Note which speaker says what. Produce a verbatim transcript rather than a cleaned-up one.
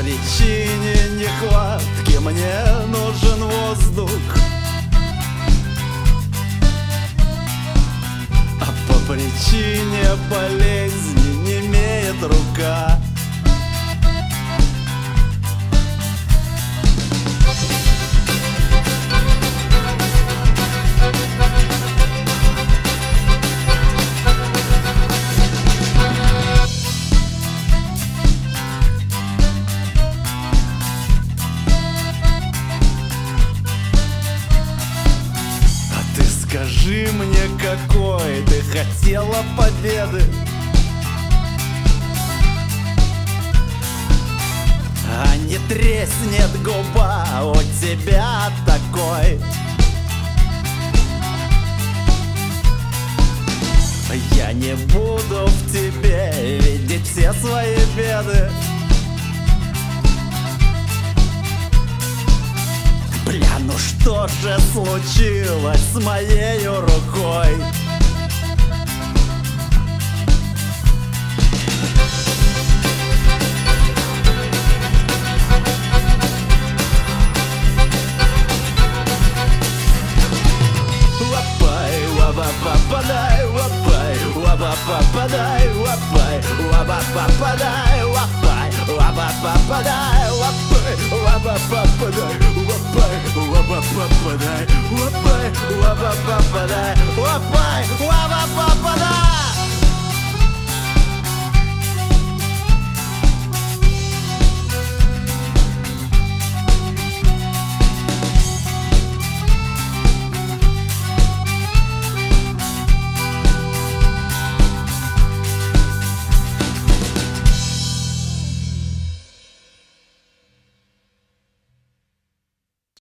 Speaker 1: причине нехватки мне нужен воздух, а по причине болезни немеет рука. Скажи мне, какой ты хотела победы, а не треснет губа у тебя такой. Я не буду в тебе видеть все свои беды. Бля, ну что же случилось с моей рукой?